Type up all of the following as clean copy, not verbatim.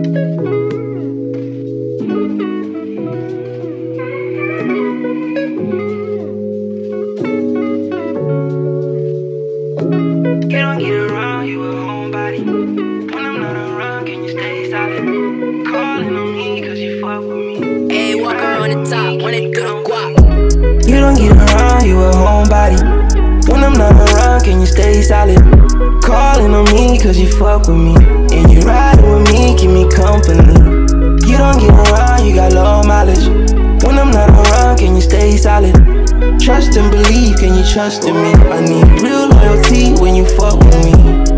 You don't get around, you a homebody. When I'm not around, can you stay silent? Calling on me cause you fuck with me. Ayy, walker on the top, when it do the guap. You don't get around, you a homebody. When I'm not around, can you stay silent? Calling on me cause you fuck with me. And you riding with me, keep me company. You don't get around, you got low mileage. When I'm not around, can you stay solid? Trust and believe, can you trust in me? I need real loyalty when you fuck with me.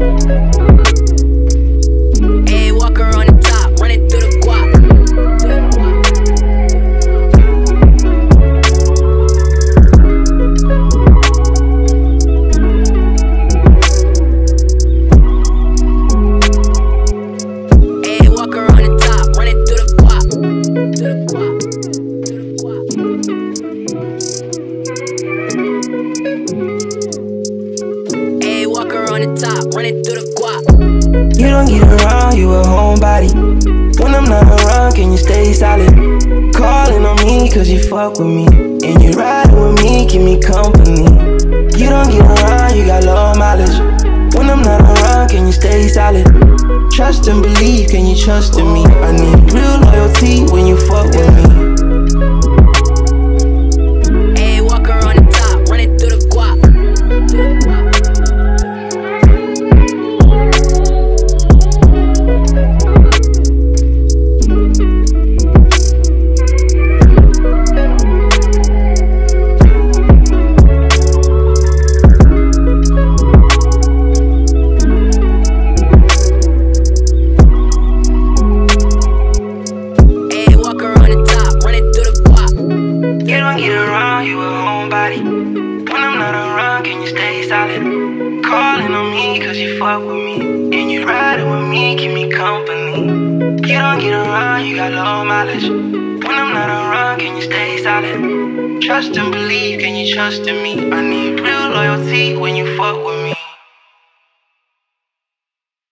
Ayy, walker on the top, run it through the guap. Ayy, walker on the top, run it through the guap. Through the guap. Ayy, walker on the top, run it through the guap. You don't get around, you a homebody. When I'm not around, can you stay solid? Calling on me cause you fuck with me. And you riding with me, keep me company. You don't get around, you got low mileage. When I'm not around, can you stay solid? Trust and believe, can you trust in me? I need real loyalty when you fuck with me. Ayy, walker on the top, run it through the guap. You don't get around, you a homebody. When I'm not around, can you stay solid? Calling on me cause you fuck with me. And you riding with me, keep me company. You don't get around, you got low mileage. When I'm not around, can you stay solid? Trust and believe, can you trust in me? I need real loyalty when you fuck with me.